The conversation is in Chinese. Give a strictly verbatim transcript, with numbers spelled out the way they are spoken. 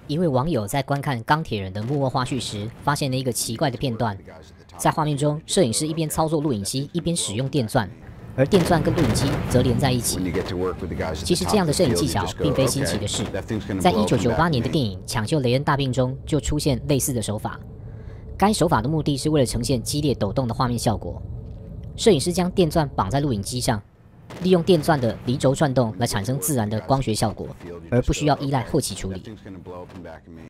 一位网友在观看《钢铁人》的幕后花絮时，发现了一个奇怪的片段。在画面中，摄影师一边操作录影机，一边使用电钻，而电钻跟录影机则连在一起。其实这样的摄影技巧并非新奇的事，在一九九八年的电影《抢救雷恩大兵》中就出现类似的手法。该手法的目的是为了呈现激烈抖动的画面效果。摄影师将电钻绑在录影机上，利用电钻的离轴转动来产生自然的光学效果，而不需要依赖后期处理。